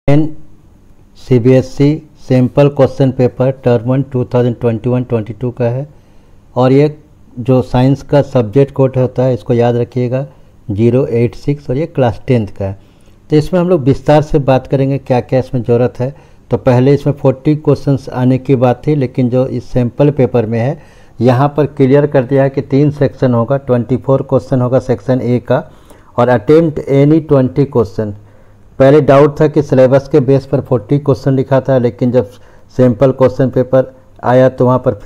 N CBSE sample question paper term 1 2021-22 का है और ये जो साइंस का सब्जेक्ट कोड होता है इसको याद रखिएगा 086 और ये क्लास 10th का है। तो इसमें हम लोग विस्तार से बात करेंगे क्या क्या इसमें ज़रूरत है। तो पहले इसमें 40 क्वेश्चंस आने की बात थी, लेकिन जो इस सैम्पल पेपर में है यहाँ पर क्लियर कर दिया है कि 3 सेक्शन होगा, 24 क्वेश्चन होगा सेक्शन ए का और अटेम्प्ट एनी 20 क्वेश्चन। पहले डाउट था कि सिलेबस के बेस पर 40 क्वेश्चन लिखा था, लेकिन जब सैम्पल क्वेश्चन पेपर आया तो वहाँ पर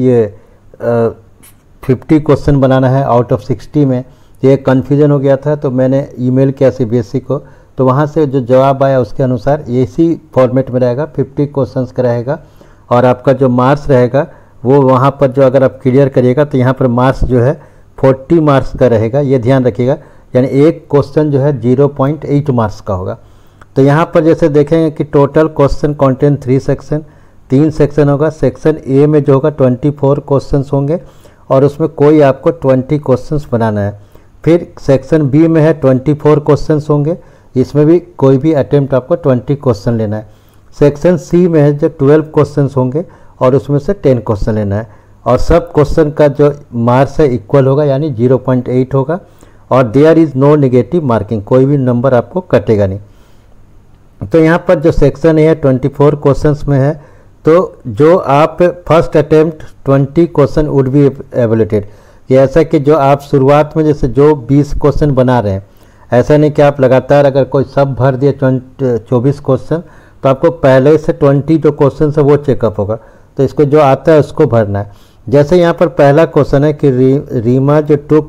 50 क्वेश्चन बनाना है आउट ऑफ 60 में। ये कन्फ्यूजन हो गया था, तो मैंने ईमेल किया सीबीएसई को, तो वहाँ से जो जवाब आया उसके अनुसार इसी फॉर्मेट में रहेगा, 50 क्वेश्चंस का रहेगा और आपका जो मार्क्स रहेगा वो वहाँ पर जो अगर आप क्लियर करिएगा तो यहाँ पर मार्क्स जो है 40 मार्क्स का रहेगा, ये ध्यान रखिएगा। यानी एक क्वेश्चन जो है 0.8 मार्क्स का होगा। तो यहाँ पर जैसे देखेंगे कि टोटल क्वेश्चन कंटेंट 3 सेक्शन होगा। सेक्शन ए में जो होगा 24 क्वेश्चंस होंगे और उसमें कोई आपको 20 क्वेश्चंस बनाना है। फिर सेक्शन बी में है 24 क्वेश्चंस होंगे, इसमें भी कोई भी अटेम्प्ट आपको 20 क्वेश्चन लेना है। सेक्शन सी में है जो 12 क्वेश्चंस होंगे और उसमें से 10 क्वेश्चन लेना है और सब क्वेश्चन का जो मार्क्स है इक्वल होगा, यानी 0.8 होगा और there is no negative marking, कोई भी नंबर आपको कटेगा नहीं। तो यहाँ पर जो सेक्शन है 24 क्वेश्चंस में है, तो जो आप first attempt 20 question would be evaluated, कि ऐसा कि जो आप शुरुआत में जैसे जो 20 क्वेश्चन बना रहे हैं, ऐसा नहीं कि आप लगातार अगर कोई सब भर दिए 24 क्वेश्चन, तो आपको पहले से 20 जो क्वेश्चन है वो चेकअप होगा। तो इसको जो आता है उसको भरना है। जैसे यहाँ पर पहला क्वेश्चन है कि रीमा जो took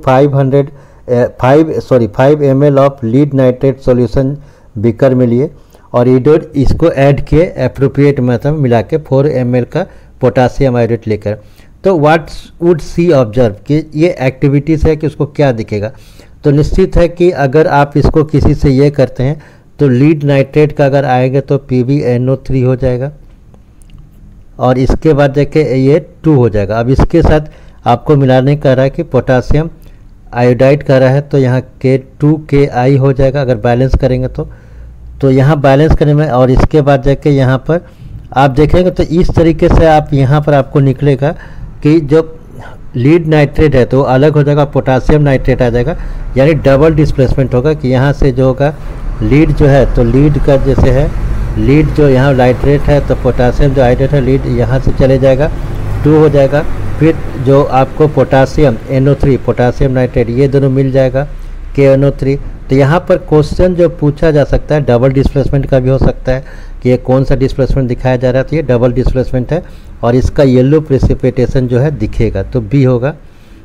5 ml of lead nitrate solution beaker में लिए और ईडोड इसको ऐड किए एप्रोप्रिएट मेथड में मिला के 4 ml का पोटासियम आयोडेट लेकर। तो व्हाट वुड सी ऑब्जर्व कि ये एक्टिविटीज़ है कि उसको क्या दिखेगा। तो निश्चित है कि अगर आप इसको किसी से ये करते हैं तो लीड नाइट्रेट का अगर आएगा तो PbNO3 हो जाएगा और इसके बाद जाके ये 2 हो जाएगा। अब इसके साथ आपको मिलाने का रहा है कि पोटासियम आयोडाइड का रहा है, तो यहाँ K2KI हो जाएगा अगर बैलेंस करेंगे तो यहाँ बैलेंस करने में, और इसके बाद जाके यहाँ पर आप देखेंगे तो इस तरीके से आप यहाँ पर आपको निकलेगा कि जब लीड नाइट्रेट है तो अलग हो जाएगा, पोटासियम नाइट्रेट आ जाएगा, यानी डबल डिस्प्लेसमेंट होगा कि यहाँ से जो होगा लीड जो है तो लीड का जैसे है लीड जो यहाँ नाइट्रेट है तो पोटासियम जो हाइड्रेट है लीड यहाँ से चले जाएगा 2 हो जाएगा। फिर जो आपको पोटासियम NO3 पोटासियम नाइट्रेट ये दोनों मिल जाएगा KNO3। तो यहाँ पर क्वेश्चन जो पूछा जा सकता है डबल डिस्प्लेसमेंट का भी हो सकता है कि ये कौन सा डिस्प्लेसमेंट दिखाया जा रहा है, तो ये डबल डिस्प्लेसमेंट है और इसका येलो प्रेसिपिटेशन जो है दिखेगा, तो B होगा।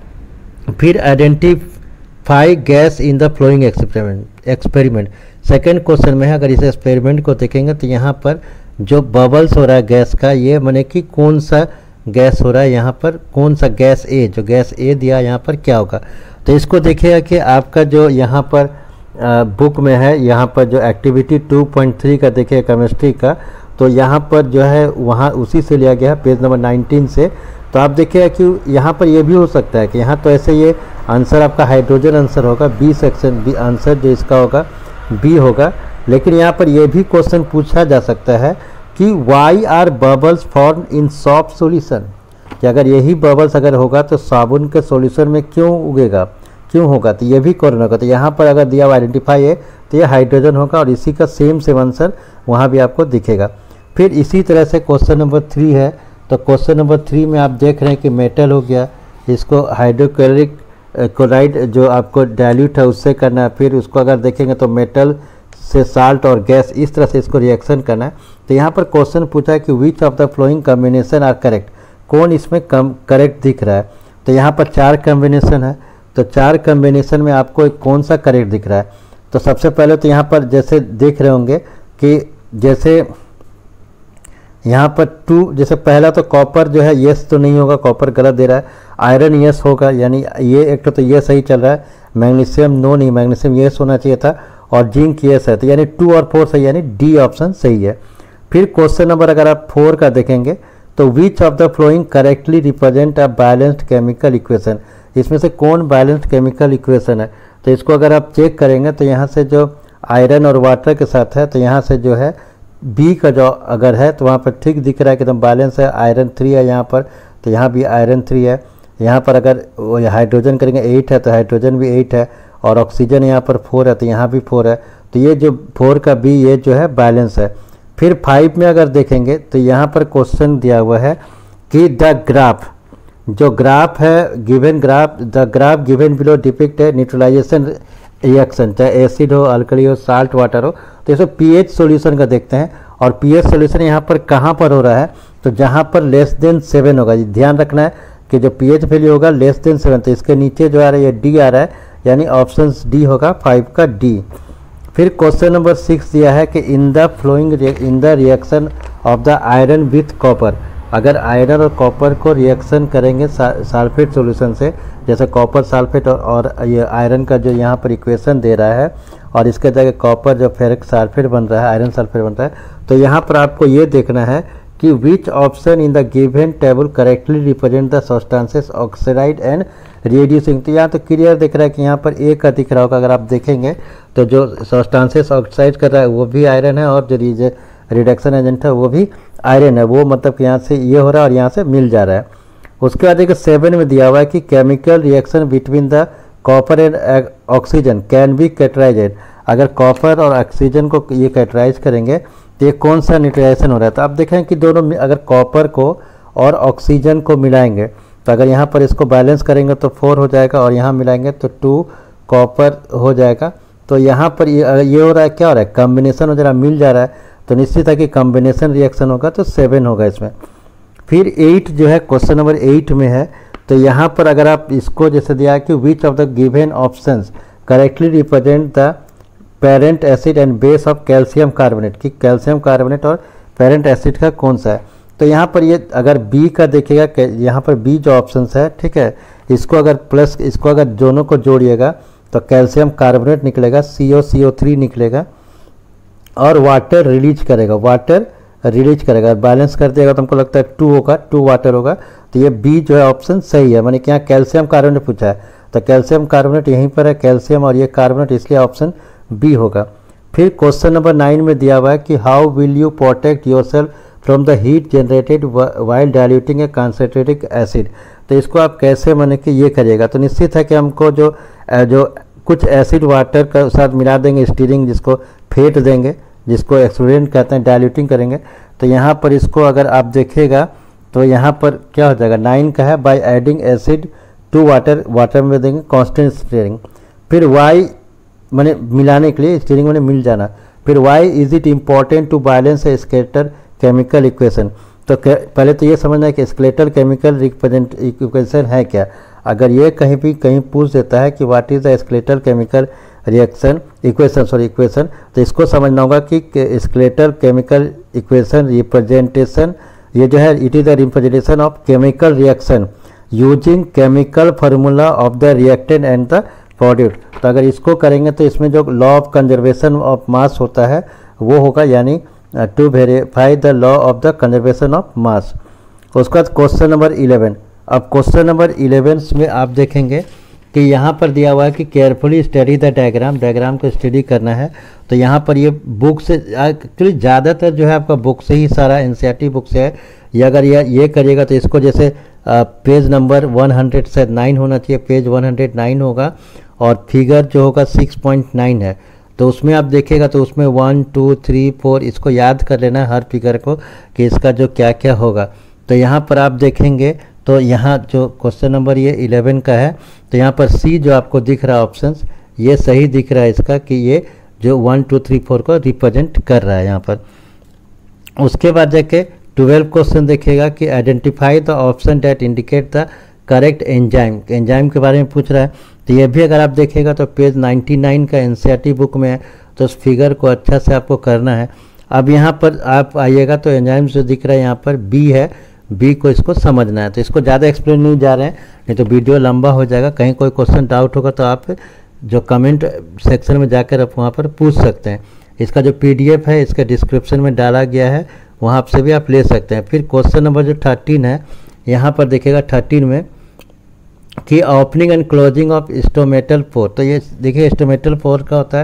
फिर identify gas in the following experiment second question में है। अगर इस एक्सपेरिमेंट को देखेंगे तो यहाँ पर जो बबल्स हो रहा है गैस का, ये माने कि कौन सा गैस हो रहा है, यहाँ पर कौन सा गैस ए, जो गैस ए दिया यहाँ पर क्या होगा। तो इसको देखिएगा कि आपका जो यहाँ पर बुक में है, यहाँ पर जो एक्टिविटी 2.3 का देखिए केमिस्ट्री का, तो यहाँ पर जो है वहाँ उसी से लिया गया है पेज नंबर 19 से। तो आप देखिएगा कि यहाँ पर ये भी हो सकता है कि यहाँ तो ऐसे ये आंसर आपका हाइड्रोजन आंसर होगा, बी सेक्शन बी आंसर जो इसका होगा बी होगा। लेकिन यहाँ पर यह भी क्वेश्चन पूछा जा सकता है कि why are bubbles form in soft solution, कि अगर यही बबल्स अगर होगा तो साबुन के सॉल्यूशन में क्यों उगेगा, क्यों होगा, तो ये भी कॉर्नर होगा। तो यहाँ पर अगर दिया हुआ आइडेंटिफाई है तो ये हाइड्रोजन होगा और इसी का सेम आंसर वहाँ भी आपको दिखेगा। फिर इसी तरह से क्वेश्चन नंबर 3 है। तो क्वेश्चन नंबर 3 में आप देख रहे हैं कि मेटल हो गया, इसको हाइड्रोक्लोरिक क्लोराइड जो आपको डाइल्यूट है उससे करना है। फिर उसको अगर देखेंगे तो मेटल से साल्ट और गैस, इस तरह से इसको रिएक्शन करना है। तो यहाँ पर क्वेश्चन पूछा है कि which of the following combination are correct, कौन इसमें करेक्ट दिख रहा है। तो यहाँ पर 4 कॉम्बिनेशन है, तो 4 कॉम्बिनेशन में आपको कौन सा करेक्ट दिख रहा है। तो सबसे पहले तो यहाँ पर जैसे देख रहे होंगे कि जैसे यहाँ पर 2, जैसे पहला तो कॉपर जो है येस तो नहीं होगा, कॉपर गलत दे रहा है। आयरन येस होगा, यानी ये एक तो ये सही चल रहा है। मैग्नीशियम नो नहीं, मैग्नीशियम येस होना चाहिए था और जिंक येस है, तो यानी 2 और 4 सही, यानी डी ऑप्शन सही है। फिर क्वेश्चन नंबर अगर आप 4 का देखेंगे तो which of the following correctly represent a balanced chemical equation, इसमें से कौन बैलेंस्ड केमिकल इक्वेशन है। तो इसको अगर आप चेक करेंगे तो यहाँ से जो आयरन और वाटर के साथ है, तो यहाँ से जो है बी का जो अगर है तो वहाँ पर ठीक दिख रहा है कि एकदम बैलेंस है, आयरन 3 है यहाँ पर, तो यहाँ भी आयरन 3 है। यहाँ पर अगर हाइड्रोजन करेंगे 8 है तो हाइड्रोजन भी 8 है, और ऑक्सीजन यहाँ पर 4 है तो यहाँ भी 4 है, तो ये जो 4 का बी ये जो है बैलेंस है। फिर 5 में अगर देखेंगे तो यहाँ पर क्वेश्चन दिया हुआ है कि द ग्राफ, जो ग्राफ है given graph, the graph given below depict है न्यूट्रलाइजेशन रिएक्शन, चाहे एसिड हो, अल्कली हो, साल्ट वाटर हो। तो इसको पीएच सॉल्यूशन का देखते हैं, और पीएच सॉल्यूशन यहाँ पर कहाँ पर हो रहा है, तो जहाँ पर लेस देन 7 होगा। ध्यान रखना है कि जो पीएच वैल्यू होगा लेस देन 7, तो इसके नीचे जो आ रहा है ये डी आ रहा है, यानी ऑप्शन डी होगा 5 का डी। फिर क्वेश्चन नंबर 6 दिया है कि in the following in the reaction of the iron with copper, अगर आयरन और कॉपर को रिएक्शन करेंगे सल्फेट सॉल्यूशन से, जैसे कॉपर सल्फेट और ये आयरन का जो यहाँ पर इक्वेशन दे रहा है, और इसके जगह कॉपर जो फेरिक सल्फेट बन रहा है, आयरन सल्फेट बन रहा है, तो यहाँ पर आपको ये देखना है कि which option in the given table correctly represent the substances oxidised and reducing. तो यहाँ तो क्लियर दिख रहा है कि यहाँ पर ए का दिख रहा होगा, अगर आप देखेंगे तो जो सब्सटेंसेस ऑक्साइड कर रहा है वो भी आयरन है, और जो रिडक्शन एजेंट है वो भी आयरन है, वो मतलब कि यहाँ से ये हो रहा है और यहाँ से मिल जा रहा है। उसके बाद एक 7 में दिया हुआ है कि chemical reaction between the copper and oxygen can be characterised, अगर कॉपर और ऑक्सीजन को ये कैटराइज करेंगे तो ये कौन सा न्यूट्रलाइजेशन हो रहा है। तो आप देखें कि दोनों अगर कॉपर को और ऑक्सीजन को मिलाएंगे, तो अगर यहाँ पर इसको बैलेंस करेंगे तो 4 हो जाएगा, और यहाँ मिलाएंगे तो 2 कॉपर हो जाएगा। तो यहाँ पर ये हो रहा है, क्या हो रहा है, कॉम्बिनेशन हो जा रहा है, मिल जा रहा है, तो निश्चित है कि कॉम्बिनेशन रिएक्शन होगा, तो 7 होगा इसमें। फिर 8 जो है क्वेश्चन नंबर 8 में है, तो यहाँ पर अगर आप इसको जैसे दिया है कि which of the given options correctly represent the parent acid and base of calcium carbonate, कि कैल्शियम कार्बोनेट और पेरेंट एसिड का कौन सा है। तो यहाँ पर ये अगर बी का देखिएगा, यहाँ पर बी जो ऑप्शंस है, ठीक है, इसको अगर प्लस इसको अगर दोनों को जोड़िएगा तो कैल्शियम कार्बोनेट निकलेगा, CO3 निकलेगा, और वाटर रिलीज करेगा, बैलेंस कर देगा तो हमको लगता है 2 होगा, 2 वाटर होगा। तो ये बी जो है ऑप्शन सही है, माने कि यहाँ कैल्शियम कार्बोनेट पूछा है, तो कैल्शियम कार्बोनेट यहीं पर है, कैल्शियम और ये कार्बोनेट, इसलिए ऑप्शन बी होगा। फिर क्वेश्चन नंबर 9 में दिया हुआ है कि how will you protect yourself from the heat generated while diluting a concentrated acid. तो इसको आप कैसे माने कि ये करिएगा, तो निश्चित है कि हमको जो कुछ एसिड वाटर का साथ मिला देंगे, स्टीरिंग जिसको फेंट देंगे, जिसको एक्सपेरिमेंट कहते हैं, डाइल्यूटिंग करेंगे। तो यहाँ पर इसको अगर आप देखेगा तो यहाँ पर क्या हो जाएगा, 9 का है by adding acid to water में देंगे कांस्टेंट स्टीयरिंग। फिर वाई मैंने मिलाने के लिए, स्टीयरिंग मैंने मिल जाना। फिर why is it important to balance a skeletal chemical equation. तो पहले तो ये समझना है कि स्केलेटल केमिकल रिप्रेजेंट इक्वेशन है क्या। अगर ये कहीं पूछ देता है कि what is the skeletal chemical reaction equation, तो इसको समझना होगा कि स्केलेटल केमिकल इक्वेशन रिप्रेजेंटेशन, ये जो है it is the representation of chemical reaction using chemical formula of the reactant and the product. तो अगर इसको करेंगे तो इसमें जो law of conservation of mass होता है वो होगा, यानी to verify the law of the conservation of mass. उसके बाद क्वेश्चन नंबर 11। अब क्वेश्चन नंबर 11 में आप देखेंगे कि यहाँ पर दिया हुआ है कि केयरफुली स्टडी द डायग्राम को स्टडी करना है। तो यहाँ पर ये बुक से एक्चुअली ज़्यादातर जो है आपका बुक से ही सारा एनसीईआरटी बुक से है। ये अगर ये करिएगा तो इसको जैसे पेज नंबर 109 होना चाहिए, पेज 109 होगा, और फिगर जो होगा 6.9 है। तो उसमें आप देखिएगा तो उसमें 1 2 3 4 इसको याद कर लेना है हर फिगर को कि इसका जो क्या क्या होगा। तो यहाँ पर आप देखेंगे तो यहाँ जो क्वेश्चन नंबर ये 11 का है, तो यहाँ पर सी जो आपको दिख रहा है ऑप्शंस, ये सही दिख रहा है इसका कि ये जो 1 2 3 4 को रिप्रेजेंट कर रहा है यहाँ पर। उसके बाद जाके 12 क्वेश्चन देखिएगा कि identify the option that indicate the correct enzyme के बारे में पूछ रहा है। तो ये भी अगर आप देखेगा तो पेज 99 का एनसीईआरटी बुक में है, तो उस फिगर को अच्छा से आपको करना है। अब यहाँ पर आप आइएगा तो एंजाइम जो दिख रहा है यहाँ पर बी है, बी को इसको समझना है। तो इसको ज़्यादा एक्सप्लेन नहीं जा रहे हैं, नहीं तो वीडियो लंबा हो जाएगा। कहीं कोई क्वेश्चन डाउट होगा तो आप जो कमेंट सेक्शन में जाकर आप वहाँ पर पूछ सकते हैं। इसका जो PDF है इसके डिस्क्रिप्शन में डाला गया है, वहाँ से भी आप ले सकते हैं। फिर क्वेश्चन नंबर जो 13 है, यहाँ पर देखिएगा 13 में कि opening and closing of stomatal pore. तो ये देखिए स्टोमेटल पोर का होता है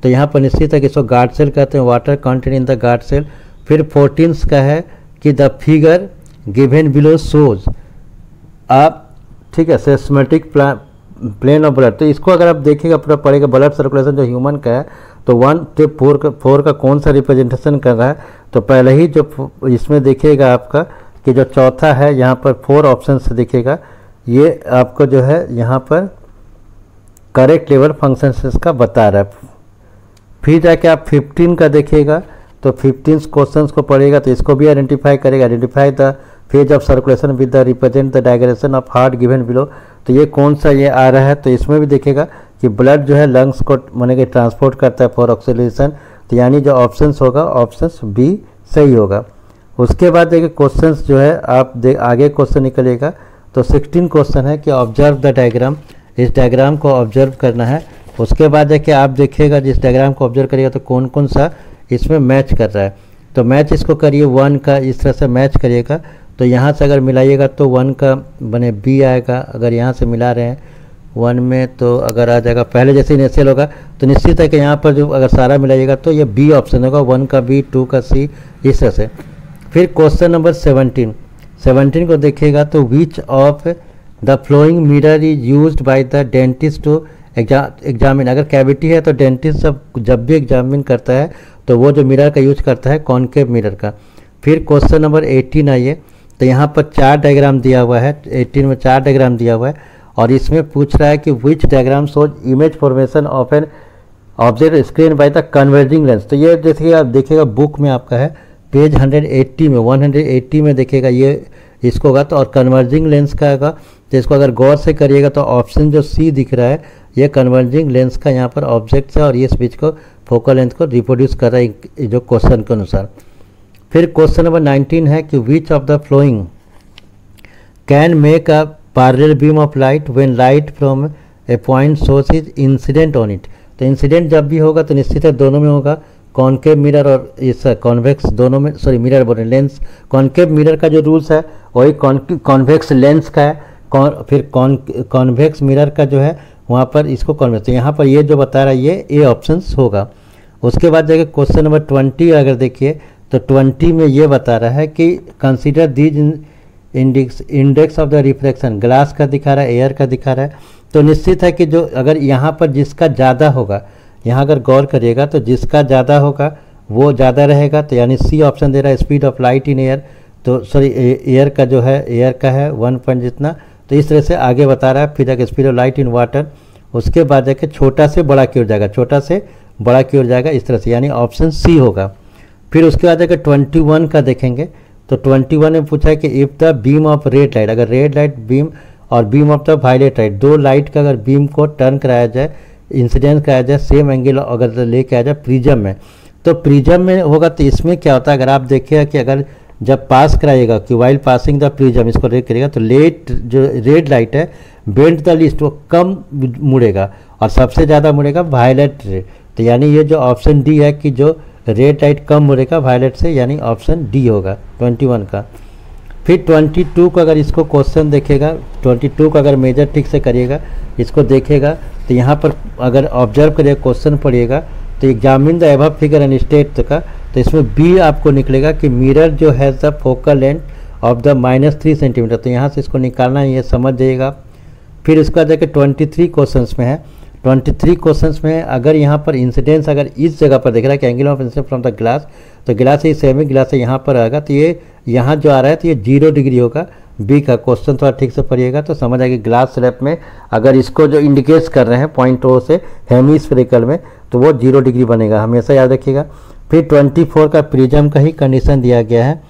तो यहाँ पर निश्चित है कि इसको गार्ड सेल कहते हैं, water content in the guard cell. फिर 14 का है कि the figure given below shows आप, ठीक है, सिस्टमेटिक प्लेन ऑफ ब्लड। तो इसको अगर आप देखिएगा पूरा पड़ेगा, ब्लड सर्कुलेशन जो ह्यूमन का है तो 1 से 4 का कौन सा रिप्रेजेंटेशन कर रहा है। तो पहले ही जो इसमें देखिएगा आपका कि जो चौथा है यहाँ पर 4 ऑप्शन से दिखेगा, ये आपको जो है यहाँ पर करेक्ट लेवल फंक्शन का बता रहा है। फिर जाके आप 15 का देखिएगा तो 15 क्वेश्चंस को पढ़ेगा तो इसको भी आइडेंटिफाई करेगा, identify the phase of circulation with the represent the diagram of heart given below. तो ये कौन सा ये आ रहा है, तो इसमें भी देखेगा कि ब्लड जो है लंग्स को माने कि ट्रांसपोर्ट करता है फॉर ऑक्सीजनेशन, तो यानी जो ऑप्शंस होगा ऑप्शंस बी सही होगा। उसके बाद देखिए क्वेश्चंस जो है आप आगे क्वेश्चन निकलेगा तो 16 क्वेश्चन है कि ऑब्जर्व द डायग्राम, इस डायग्राम को ऑब्जर्व करना है। उसके बाद देखिए आप देखिएगा जिस डायग्राम को ऑब्जर्व करिएगा तो कौन कौन सा इसमें मैच कर रहा है, तो मैच इसको करिए 1 का, इस तरह से मैच करिएगा। तो यहाँ से अगर मिलाइएगा तो 1 का बने बी आएगा, अगर यहाँ से मिला रहे हैं 1 में तो अगर आ जाएगा पहले जैसे इनिशियल होगा तो निश्चित है कि यहाँ पर जो अगर सारा मिलाइएगा तो ये बी ऑप्शन होगा, 1 का बी, 2 का सी, इस तरह से। फिर क्वेश्चन नंबर 17 को देखिएगा तो which of the following mirror is used by the dentist to examine. अगर कैविटी है तो डेंटिस्ट जब भी एग्जामिन करता है तो वो जो मिरर का यूज करता है कॉनकेव मिरर का। फिर क्वेश्चन नंबर 18 आइए तो यहाँ पर 4 डायग्राम दिया हुआ है, 18 में 4 डायग्राम दिया हुआ है और इसमें पूछ रहा है कि which diagram shows image formation of an object screen by the converging lens. तो ये जैसे आप देखिएगा बुक में आपका है पेज 180 में देखिएगा ये इसको होगा तो, और कन्वर्जिंग लेंस का होगा तो इसको अगर गौर से करिएगा तो ऑप्शन जो सी दिख रहा है ये कन्वर्जिंग लेंस का यहाँ पर ऑब्जेक्ट है और ये स्पीच को फोकल लेंथ को रिप्रोड्यूस कर रहा है जो क्वेश्चन के अनुसार। फिर क्वेश्चन नंबर 19 है कि which of the following can make a parallel beam of light when light from a point source is incident on it. तो इंसिडेंट जब भी होगा तो निश्चित है दोनों में होगा, कॉनकेव मिरर और इस कॉन्वेक्स दोनों में, सॉरी मिरर बोल रहे लेंस। कॉनकेव मिरर का जो रूल्स है वही कॉन्वेक्स लेंस का है, फिर कॉन्वेक्स मिरर का जो है वहाँ पर इसको कॉन्वेक्स, तो यहाँ पर ये जो बता रहा है ये ए ऑप्शंस होगा। उसके बाद जाके क्वेश्चन नंबर 20 अगर देखिए तो 20 में ये बता रहा है कि consider these index of the refraction, glass का दिखा रहा है, एयर का दिखा रहा है। तो निश्चित है कि जो अगर यहाँ पर जिसका ज़्यादा होगा, यहाँ अगर गौर करिएगा तो जिसका ज़्यादा होगा वो ज़्यादा रहेगा, तो यानी सी ऑप्शन दे रहा है speed of light in air, तो सॉरी एयर का जो है एयर का है 1 पॉइंट जितना, तो इस तरह से आगे बता रहा है। फिर जाके speed of light in water, उसके बाद जाके छोटा से बड़ा की ओर जाएगा, छोटा से बड़ा की ओर जाएगा इस तरह से, यानी ऑप्शन सी होगा। फिर उसके बाद जाकर 21 का देखेंगे तो 21 में पूछा है कि if the beam of red light, अगर रेड लाइट बीम और beam of the violet light, दो लाइट का अगर बीम को टर्न कराया जाए, इंसिडेंस कराया जाए, सेम एंगल अगर लेके आ जाए प्रिज्म में, तो प्रिज्म में होगा तो इसमें क्या होता है, अगर आप देखिएगा कि अगर जब पास कराइएगा कि वाइल पासिंग द प्रिज्म, इसको रेड करिएगा तो लेट जो रेड लाइट है बेंड द लिस्ट वो कम मुड़ेगा और सबसे ज़्यादा मुड़ेगा वायलेट रे, तो यानी ये जो ऑप्शन डी है कि जो रेड लाइट कम मुड़ेगा वायलेट से, यानी ऑप्शन डी होगा 21 का। फिर 22 का अगर इसको क्वेश्चन देखेगा, 22 का अगर मेजर ठीक से करिएगा, इसको देखेगा तो यहाँ पर अगर ऑब्जर्व करिएगा क्वेश्चन पढ़िएगा तो examine the above figure and state का, तो इसमें बी आपको निकलेगा कि मिरर जो है the focal length of the -3 centimetre, तो यहाँ से इसको निकालना है, ये समझ जाइएगा। फिर इसका जाके 23 क्वेश्चंस में है, 23 क्वेश्चंस में अगर यहाँ पर इंसिडेंस अगर इस जगह पर देख रहा है कि angle of incidence from the glass, तो ग्लास ही सेमी ग्लास से यहाँ पर आएगा, तो ये यहाँ जो आ रहा है तो ये 0 डिग्री होगा। बी का क्वेश्चन थोड़ा ठीक से पढ़िएगा तो समझ आएगी, ग्लास स्लैब में अगर इसको जो इंडिकेट कर रहे हैं पॉइंट ओ से हेमिस्फेरिकल में तो वो 0 डिग्री बनेगा, हमेशा याद रखिएगा। फिर 24 का प्रिज्म का ही कंडीशन दिया गया है,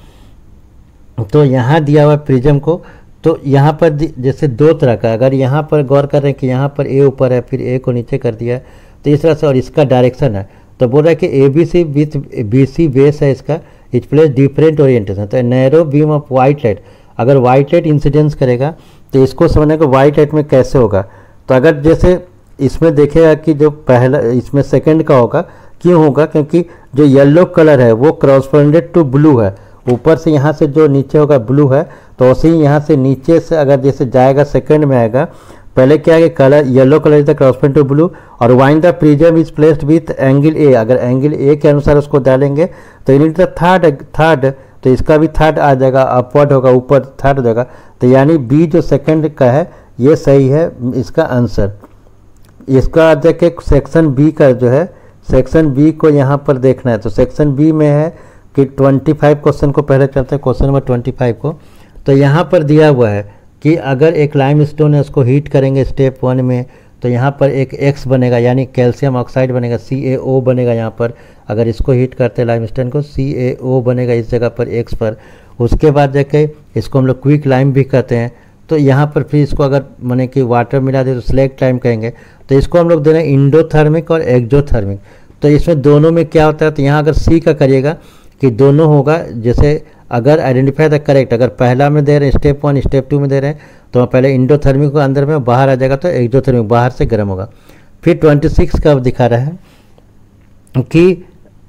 तो यहाँ दिया हुआ प्रिज्म को, तो यहाँ पर जैसे दो तरह का, अगर यहाँ पर गौर कर रहे हैं कि यहाँ पर ए ऊपर है फिर ए को नीचे कर दिया है तो इस तरह से, और इसका डायरेक्शन है तो बोल रहा है कि A B C with B C base है इसका, इच प्लेस डिफरेंट ओरिएंटेशन, तो narrow beam of white light, अगर वाइट लाइट इंसिडेंस करेगा तो इसको समझने को वाइट लाइट में कैसे होगा, तो अगर जैसे इसमें देखेगा कि जो पहला इसमें सेकंड का होगा, क्यों होगा, क्योंकि जो येलो कलर है वो क्रॉसपोंडेड टू ब्लू है, ऊपर से यहाँ से जो नीचे होगा ब्लू है, तो उसी यहाँ से नीचे से अगर जैसे जाएगा सेकंड में आएगा पहले क्या है कि colour yellow colour is the corresponding to blue, और when the prism is placed with angle A, अगर एंगल ए के अनुसार उसको डालेंगे तो इन द थर्ड, तो इसका भी थर्ड आ जाएगा, अपवर्ड होगा, ऊपर थर्ड हो जाएगा। तो यानी बी जो सेकंड का है ये सही है इसका आंसर। इसका देखिए सेक्शन बी का जो है, सेक्शन बी को यहाँ पर देखना है। तो सेक्शन बी में है कि 25 क्वेश्चन को पहले चलते हैं, क्वेश्चन नंबर 25 को। तो यहाँ पर दिया हुआ है कि अगर एक लाइम स्टोन है उसको हीट करेंगे स्टेप 1 में, तो यहाँ पर एक X बनेगा यानी कैल्शियम ऑक्साइड बनेगा, CaO बनेगा यहाँ पर। अगर इसको हीट करते हैं लाइम स्टोन को, CaO बनेगा इस जगह पर X पर। उसके बाद जाके इसको हम लोग क्विक लाइम भी कहते हैं। तो यहाँ पर फिर इसको अगर माने कि वाटर मिला दे तो स्लेक्ट लाइम कहेंगे। तो इसको हम लोग दे रहे हैं इंडोथर्मिक और एक्जोथर्मिक। तो इसमें दोनों में क्या होता है, तो यहाँ अगर सी का करिएगा कि दोनों होगा, जैसे अगर आइडेंटिफाई द करेक्ट, अगर पहला में दे रहे हैं स्टेप 1 स्टेप 2 में दे रहे हैं तो पहले इंडोथर्मिक को अंदर में बाहर आ जाएगा, तो एक्जोथर्मिक बाहर से गर्म होगा। फिर 26 का दिखा रहा है कि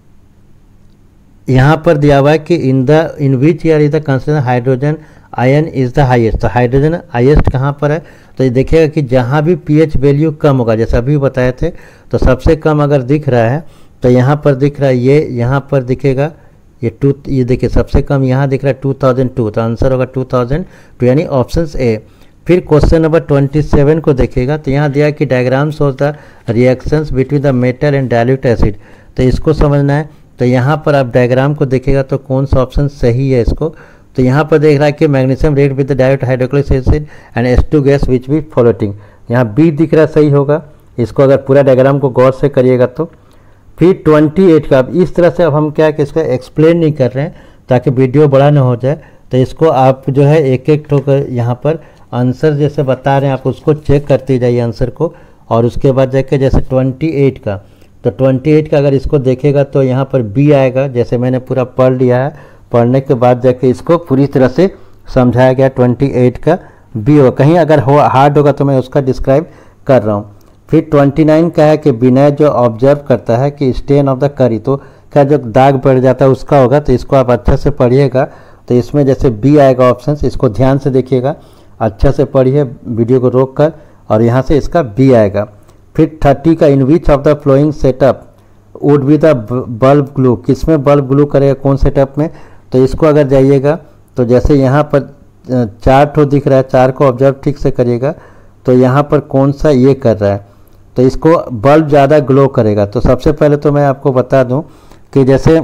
यहाँ पर दिया हुआ है कि in which year is the concentration hydrogen ion is the highest. तो हाइड्रोजन हाईएस्ट कहाँ पर है, तो ये देखिएगा कि जहाँ भी pH वैल्यू कम होगा, जैसे अभी बताए थे, तो सबसे कम अगर दिख रहा है तो यहाँ पर दिख रहा है, ये यहाँ पर दिखेगा ये देखिए सबसे कम यहाँ दिख रहा है 2002, तो आंसर होगा 2002 यानी ऑप्शन ए। फिर क्वेश्चन नंबर 27 को देखिएगा, तो यहाँ दिया है कि diagram shows the reactions between the metal and dilute acid. तो इसको समझना है, तो यहाँ पर आप डायग्राम को देखिएगा तो कौन सा ऑप्शन सही है इसको। तो यहाँ पर देख रहा है कि magnesium react with the dilute hydrochloric acid and H2 gas which be floating, यहाँ बी दिख रहा सही होगा। इसको अगर पूरा डायग्राम को गौर से करिएगा तो। फिर 28 का, अब इस तरह से अब हम क्या है कि इसका एक्सप्लेन नहीं कर रहे हैं ताकि वीडियो बड़ा ना हो जाए, तो इसको आप जो है एक एक ठोकर यहाँ पर आंसर जैसे बता रहे हैं आप उसको चेक करते जाइए आंसर को। और उसके बाद जाके जैसे 28 का, तो 28 का अगर इसको देखेगा तो यहाँ पर बी आएगा, जैसे मैंने पूरा पढ़ लिया है, पढ़ने के बाद जाके इसको पूरी तरह से समझाया गया। 28 का बी होगा, कहीं अगर हार्ड होगा तो मैं उसका डिस्क्राइब कर रहा हूँ। फिर 29 का है कि विनय जो ऑब्जर्व करता है कि स्टेन ऑफ द करी, तो क्या जो दाग पड़ जाता है उसका होगा, तो इसको आप अच्छा से पढ़िएगा। तो इसमें जैसे बी आएगा ऑप्शन, इसको ध्यान से देखिएगा, अच्छा से पढ़िए वीडियो को रोक कर, और यहाँ से इसका बी आएगा। फिर 30 का in which of the following setup would be the bulb glow, किसमें बल्ब ग्लू करेगा, कौन सेटअप में। तो इसको अगर जाइएगा तो जैसे यहाँ पर 4 ठो दिख रहा है, 4 को ऑब्जर्व ठीक से करिएगा, तो यहाँ पर कौन सा ये कर रहा है, तो इसको बल्ब ज़्यादा ग्लो करेगा। तो सबसे पहले तो मैं आपको बता दूं कि जैसे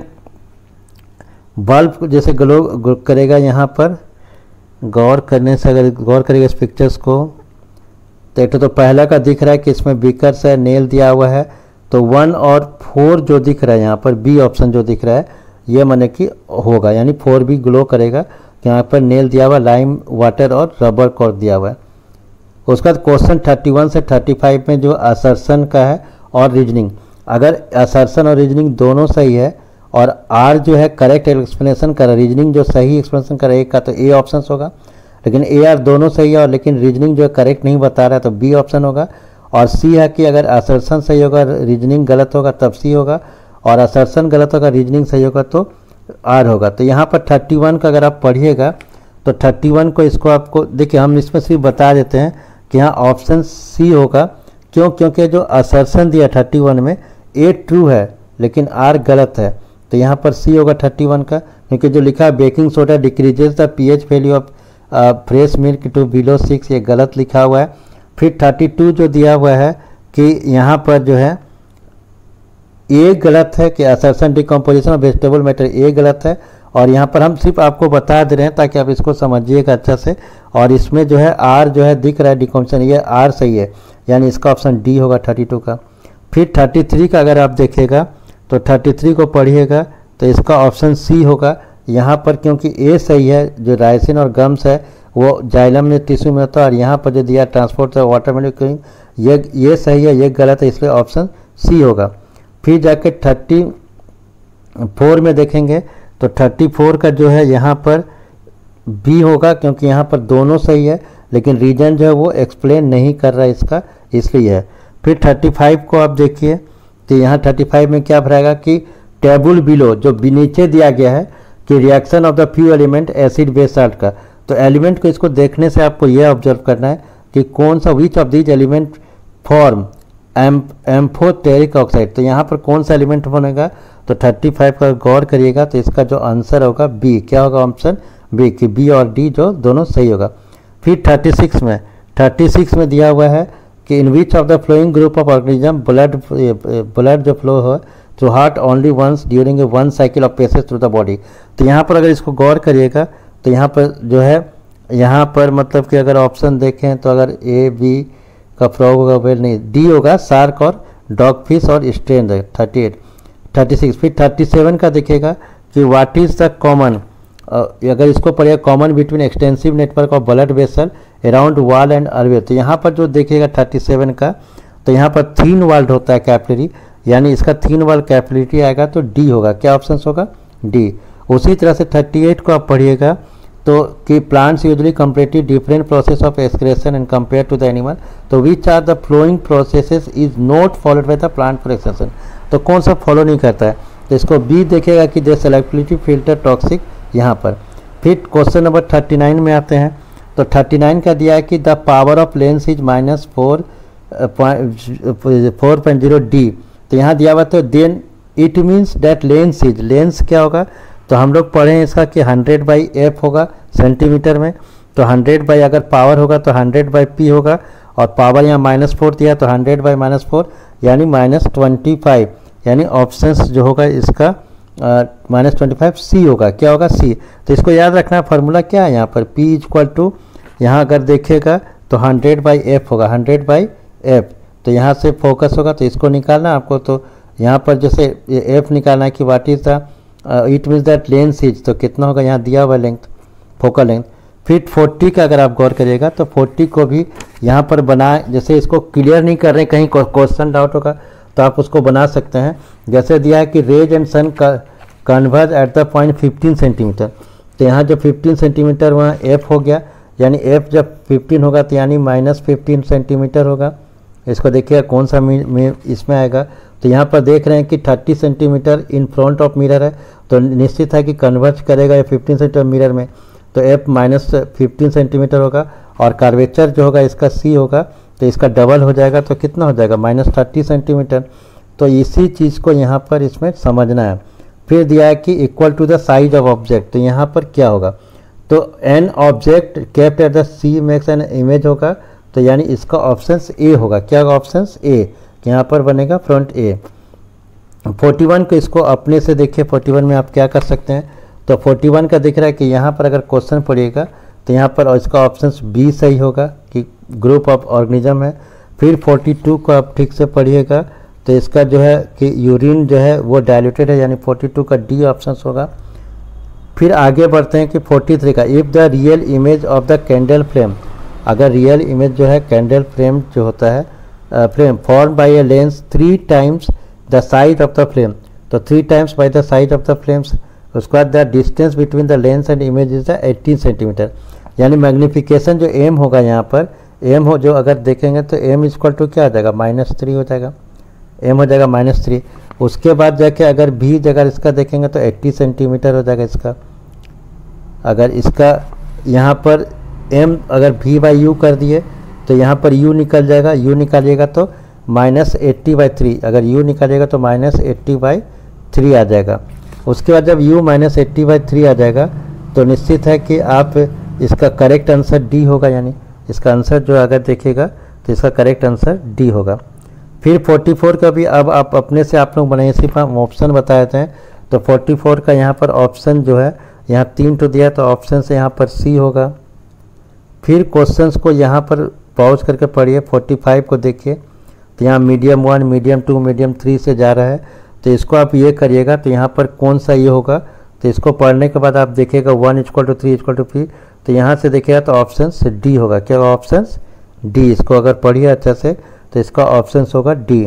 बल्ब जैसे ग्लो करेगा, यहाँ पर गौर करने से अगर गौर करेगा इस पिक्चर्स को, तो एक तो पहला का दिख रहा है कि इसमें बीकर्स है, नेल दिया हुआ है, तो 1 और 4 जो दिख रहा है यहाँ पर बी ऑप्शन जो दिख रहा है ये माने कि होगा, यानी 4 भी ग्लो करेगा। यहाँ पर नेल दिया हुआ, लाइम वाटर और रबर कॉर्क दिया हुआ है। उसका क्वेश्चन 31 से 35 में जो असर्शन का है और रीजनिंग, अगर असर्शन और रीजनिंग दोनों सही है और आर जो है करेक्ट एक्सप्लेनेशन कर रहा है, रीजनिंग जो सही एक्सप्लेनेशन कर रहा है एक का, तो ए ऑप्शन होगा। लेकिन ए आर दोनों सही है और लेकिन रीजनिंग जो है करेक्ट नहीं बता रहा है, तो बी ऑप्शन होगा। और सी है कि अगर असर्शन सही होगा रीजनिंग गलत होगा तब सी होगा, और असर्शन गलत होगा रीजनिंग सही होगा तो आर होगा। तो यहाँ पर 31 का अगर आप पढ़िएगा तो 31 को इसको आपको देखिए, हम इसमें सिर्फ बता देते हैं कि यहाँ ऑप्शन सी होगा। क्यों? क्योंकि जो असर्शन दिया 31 में ए ट्रू है लेकिन आर गलत है, तो यहाँ पर सी होगा 31 का। क्योंकि जो लिखा है baking soda decreases the pH value of fresh milk to below 6, ये गलत लिखा हुआ है। फिर 32 जो दिया हुआ है कि यहाँ पर जो है ए गलत है कि assertion decomposition of vegetable matter, A गलत है। और यहाँ पर हम सिर्फ आपको बता दे रहे हैं ताकि आप इसको समझिएगा अच्छा से। और इसमें जो है आर जो है दिख रहा है डिकम्पोजिशन, ये आर सही है, यानी इसका ऑप्शन डी होगा 32 का। फिर 33 का अगर आप देखेगा तो 33 को पढ़िएगा तो इसका ऑप्शन सी होगा यहाँ पर, क्योंकि ए सही है, जो राइसिन और गम्स है वो जाइलम में टिश्यू में होता है, और यहाँ पर जो दिया ट्रांसपोर्ट वाटर मॉलिक्यूल ये सही है, ये गलत है, इसलिए ऑप्शन सी होगा। फिर जाके 34 में देखेंगे तो 34 का जो है यहाँ पर बी होगा, क्योंकि यहाँ पर दोनों सही है लेकिन रीजन जो है वो एक्सप्लेन नहीं कर रहा है इसका, इसलिए है। फिर 35 को आप देखिए तो यहाँ 35 में क्या भराएगा कि टेबल बिलो जो नीचे दिया गया है कि reaction of the few element acid base salt का, तो एलिमेंट को इसको देखने से आपको यह ऑब्जर्व करना है कि कौन सा which of these element form amphoteric oxide. तो यहाँ पर कौन सा एलिमेंट बनेगा, तो 35 का गौर करिएगा तो इसका जो आंसर होगा बी, क्या होगा ऑप्शन बी, कि बी और डी जो दोनों सही होगा। फिर 36 में दिया हुआ है कि in which of the following group of organism blood जो फ्लो हो through heart only once during a one cycle of passage through the body. तो यहाँ पर अगर इसको गौर करिएगा तो यहाँ पर जो है, यहाँ पर मतलब कि अगर ऑप्शन देखें तो अगर ए बी का फ्रॉग होगा, वेल नहीं, डी होगा शार्क और डॉग फिश और स्ट्रेन। 36 फिर 37 का देखिएगा कि व्हाट इज़ द कॉमन, अगर इसको पढ़िएगा common between extensive network of blood vessel around wall and airway. तो यहाँ पर जो देखिएगा 37 का, तो यहाँ पर थीन वॉल्ड होता है कैपिलरी, यानी इसका थीन वॉल कैपिलरी आएगा तो डी होगा, क्या ऑप्शन होगा डी। उसी तरह से 38 को आप पढ़िएगा तो कि plants usually completely different process of excretion and compare to the animal, तो which are the following processes is not followed by the plant for excretion. तो कौन सा फॉलो नहीं करता है, तो इसको बी देखेगा कि दे सेलेक्टिविटी फिल्टर टॉक्सिक यहाँ पर। फिर क्वेश्चन नंबर 39 में आते हैं, तो 39 का दिया है कि the power of lens is -4.0 D. तो यहाँ दिया हुआ तो then it means that lens is, lens क्या होगा, तो हम लोग पढ़े हैं इसका कि 100/f होगा सेंटीमीटर में, तो 100 अगर पावर होगा तो 100/p होगा, और पावर यहाँ -4 दिया तो 100/-4 यानी -25, यानी ऑप्शंस जो होगा इसका -25 सी होगा, क्या होगा सी। तो इसको याद रखना, फार्मूला क्या है यहाँ पर P = यहाँ अगर देखेगा तो 100/f होगा, 100/f। तो यहाँ से फोकस होगा तो इसको निकालना आपको, तो यहाँ पर जैसे f निकालना है कि what is the it means that lens is, तो कितना होगा यहाँ दिया हुआ लेंथ, फोकल लेंथ। फिर 40 का अगर आप गौर करिएगा तो 40 को भी यहाँ पर बनाए, जैसे इसको क्लियर नहीं कर रहे, कहीं क्वेश्चन डाउट होगा तो आप उसको बना सकते हैं। जैसे दिया है कि rays and sun converge at the point 15 centimetre, तो यहाँ जो 15 सेंटीमीटर वहाँ f हो गया, यानी f जब 15 होगा तो यानी -15 सेंटीमीटर होगा। इसको देखिएगा कौन सा इसमें आएगा, तो यहाँ पर देख रहे हैं कि 30 centimetre in front of mirror है, तो निश्चित है कि कन्वर्ज करेगा ये 15 सेंटीमीटर मिरर में, तो f -15 सेंटीमीटर होगा, और कार्वेचर जो होगा इसका c होगा, तो इसका डबल हो जाएगा, तो कितना हो जाएगा -30 सेंटीमीटर। तो इसी चीज़ को यहाँ पर इसमें समझना है। फिर दिया है कि equal to the size of object, तो यहाँ पर क्या होगा, तो an object kept at the C makes an image होगा, तो यानी इसका ऑप्शन ए होगा, क्या होगा ऑप्शन ए, यहाँ पर बनेगा फ्रंट ए। 41 को इसको अपने से देखिए, 41 में आप क्या कर सकते हैं, तो 41 का दिख रहा है कि यहाँ पर अगर क्वेश्चन पढ़िएगा तो यहाँ पर इसका ऑप्शन बी सही होगा कि ग्रुप ऑफ ऑर्गेनिज्म है। फिर 42 को आप ठीक से पढ़िएगा तो इसका जो है कि यूरिन जो है वो डायल्यूटेड है, यानी 42 का डी ऑप्शन होगा। फिर आगे बढ़ते हैं कि 43 का, if the real image of the candle flame, अगर रियल इमेज जो है कैंडल फ्लेम जो होता है flame form by a lens 3 times the size of the flame, तो 3 times by the size of the flames, उसके बाद the distance between the lens and image is the 18 centimetre, यानी magnification जो M होगा यहाँ पर, एम हो जो अगर देखेंगे तो एम = क्या हो जाएगा -3 हो जाएगा, एम हो जाएगा -3। उसके बाद जाके अगर भी अगर इसका देखेंगे तो 80 सेंटीमीटर हो जाएगा इसका। अगर इसका यहाँ पर m अगर v/u कर दिए तो यहाँ पर u निकल जाएगा, u निकालिएगा तो -80/3, अगर u निकालिएगा तो -80/3 आ जाएगा। उसके बाद जब u -80/3 आ जाएगा तो निश्चित है कि आप इसका करेक्ट आंसर डी होगा, यानी इसका आंसर जो अगर देखिएगा तो इसका करेक्ट आंसर डी होगा। फिर 44 का भी अब आप अपने से आप लोग बनाइए, सिर्फ हम ऑप्शन बताए थे, तो 44 का यहाँ पर ऑप्शन जो है यहाँ 3 तो दिया, तो ऑप्शन से यहाँ पर सी होगा। फिर क्वेश्चंस को यहाँ पर पॉज करके पढ़िए। 45 को देखिए तो यहाँ मीडियम 1, मीडियम 2, मीडियम 3 से जा रहा है, तो इसको आप ये करिएगा तो यहाँ पर कौन सा ये होगा, तो इसको पढ़ने के बाद आप देखिएगा 1 = 3 = 3, तो यहाँ से देखिएगा तो ऑप्शन डी होगा, क्या होगा ऑप्शन डी। इसको अगर पढ़िए अच्छा से तो इसका ऑप्शन होगा डी।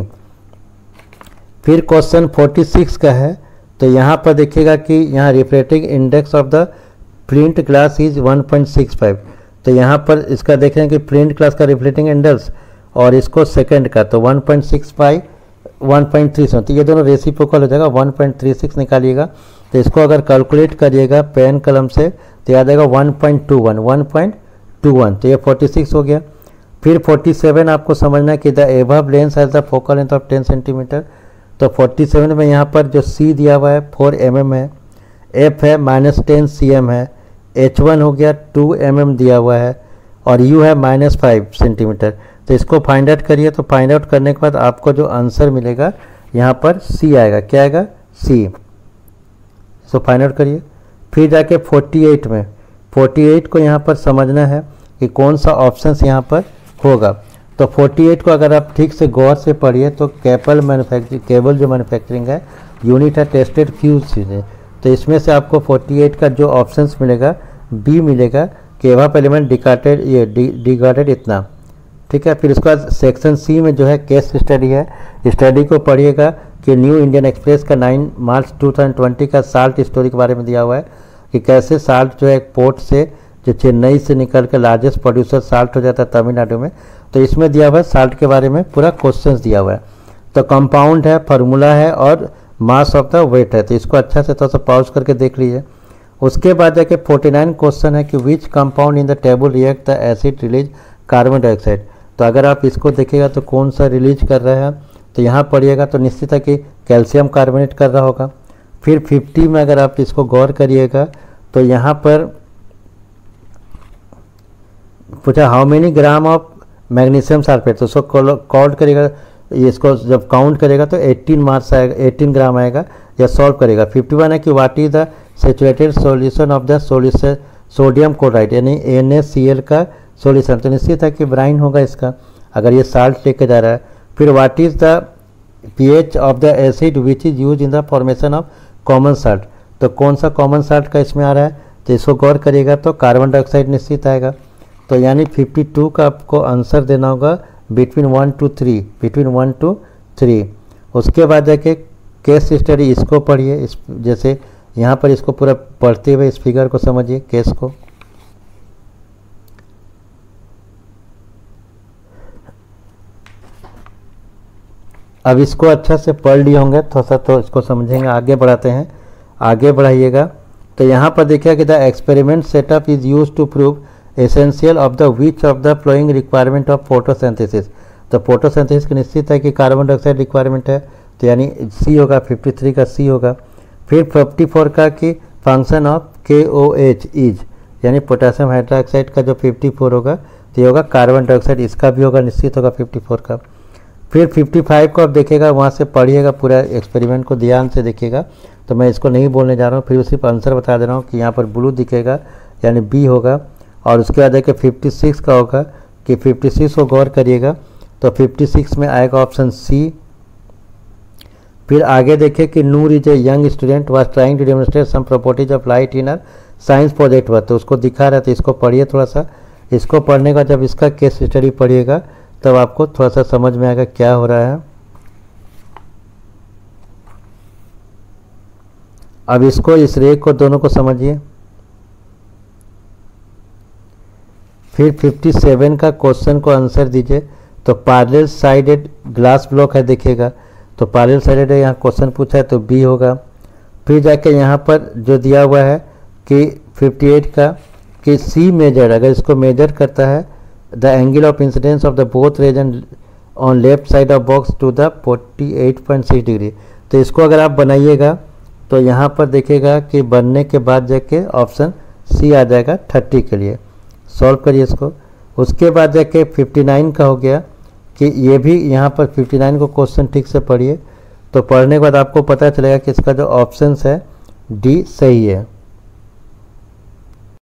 फिर क्वेश्चन 46 का है, तो यहाँ पर देखिएगा कि यहाँ reflecting index of the print glass is 1.65, तो यहाँ पर इसका देख रहे हैं कि प्रिंट ग्लास का रिफ्लेक्टिंग इंडेक्स और इसको सेकंड का तो 1.65 1.36, तो ये दोनों रेसिप्रोकल हो जाएगा, 1.36 निकालिएगा, तो इसको अगर कैलकुलेट करिएगा पेन कलम से तो याद आएगा 1.21, तो ये 46 हो गया। फिर 47 आपको समझना कि the above lens has the focal length of 10 centimetre. तो 47 में यहाँ पर जो C दिया हुआ है 4 mm है, F है -10 cm है, H1 हो गया 2 mm दिया हुआ है और U है -5 सेंटीमीटर। तो इसको फाइंड आउट करिए। तो फाइंड आउट करने के बाद आपको जो आंसर मिलेगा यहाँ पर C आएगा। क्या आएगा? C। सो फाइंड आउट करिए। फिर जाके 48 में 48 को यहाँ पर समझना है कि कौन सा ऑप्शंस यहाँ पर होगा। तो 48 को अगर आप ठीक से गौर से पढ़िए तो केबल जो मैन्युफैक्चरिंग है यूनिट है टेस्टेड फ्यूज चीज़ें। तो इसमें से आपको 48 का जो ऑप्शंस मिलेगा बी मिलेगा कि एवप एलिमेंट डिगार्डेड इतना, ठीक है। फिर उसके बाद सेक्शन सी में जो है केस स्टडी है। स्टडी को पढ़िएगा कि न्यू इंडियन एक्सप्रेस का 9 मार्च 2020 का साल्ट स्टोरी के बारे में दिया हुआ है कि कैसे साल्ट जो है एक पोर्ट से जो चेन्नई से निकल कर लार्जेस्ट प्रोड्यूसर साल्ट हो जाता है तमिलनाडु में। तो इसमें दिया हुआ है साल्ट के बारे में पूरा क्वेश्चंस दिया हुआ है। तो कंपाउंड है, फार्मूला है और मास ऑफ द वेट है। तो इसको अच्छा से थोड़ा सा पॉज करके देख लीजिए। उसके बाद जाके 49 क्वेश्चन है कि which compound in the table react the acid release carbon dioxide. तो अगर आप इसको देखिएगा तो कौन सा रिलीज कर रहा है, तो यहाँ पढ़िएगा तो निश्चित है कि कैल्शियम कार्बोनेट कर रहा होगा। फिर 50 में अगर आप इसको गौर करिएगा तो यहाँ पर पूछा how many gram of magnesium sulphate. तो उसको काउंट करेगा, इसको जब काउंट करेगा तो 18 मार्क्स आएगा, 18 ग्राम आएगा या सॉल्व करेगा। 51 है कि what is the saturated solution of the sodium chloride यानी NaCl का सॉल्यूशन। तो निश्चित है कि ब्राइन होगा इसका अगर ये साल्ट लेके जा रहा है। फिर what is the pH of the acid which is use in the formation of common salt. तो कौन सा कॉमन साल्ट का इसमें आ रहा है, तो इसको गौर करिएगा तो कार्बन डाइऑक्साइड निश्चित आएगा। तो यानी 52 का आपको आंसर देना होगा बिटवीन 1 to 3। उसके बाद जाके केस स्टडी इसको पढ़िए। इस जैसे यहाँ पर इसको पूरा पढ़ते हुए इस फिगर को समझिए केस को। अब इसको अच्छा से पढ़ लिए होंगे थोड़ा सा, तो इसको समझेंगे। आगे बढ़ाते हैं, आगे बढ़ाइएगा। तो यहाँ पर देखिए कि the experiment setup is use to prove essential of the which of the following requirement of photosynthesis. तो फोटोसिंथेसिस की निश्चित है कि कार्बन डाइऑक्साइड रिक्वायरमेंट है, तो यानी सी होगा। 53 का सी होगा। फिर 54 का कि फंक्शन ऑफ KOH इज यानी पोटेशियम हाइड्रोक्साइड का जो 54 होगा तो ये होगा कार्बन डाइऑक्साइड, इसका भी होगा, निश्चित होगा 54 का। फिर 55 को आप देखिएगा, वहाँ से पढ़िएगा, पूरा एक्सपेरिमेंट को ध्यान से देखिएगा। तो मैं इसको नहीं बोलने जा रहा हूँ, फिर सिर्फ आंसर बता दे रहा हूँ कि यहाँ पर ब्लू दिखेगा यानी बी होगा। और उसके बाद देखिए 56 का होगा कि 56 को गौर करिएगा तो 56 में आएगा ऑप्शन सी। फिर आगे देखिए कि Noor is a young student was trying to demonstrate some properties of light in science project work. तो उसको दिखा रहा है, तो इसको पढ़िए थोड़ा सा। इसको पढ़ने का जब इसका केस स्टडी पढ़िएगा तब आपको थोड़ा सा समझ में आएगा क्या हो रहा है। अब इसको इस रे को दोनों को समझिए। फिर 57 का क्वेश्चन को आंसर दीजिए। तो पैरेलल साइडेड ग्लास ब्लॉक है देखिएगा, तो पैरेलल साइडेड है, यहाँ क्वेश्चन पूछा है तो बी होगा। फिर जाके यहाँ पर जो दिया हुआ है कि 58 का कि सी मेजर, अगर इसको मेजर करता है the angle of incidence of the both rays on left side of box to the 48.6 degree. तो इसको अगर आप बनाइएगा तो यहाँ पर देखिएगा कि बनने के बाद जाके ऑप्शन सी आ जाएगा 30 के लिए। सॉल्व करिए इसको। उसके बाद जाके 59 का हो गया कि ये भी यहाँ पर 59 को क्वेश्चन ठीक से पढ़िए। तो पढ़ने के बाद आपको पता चलेगा कि इसका जो ऑप्शंस है डी सही है।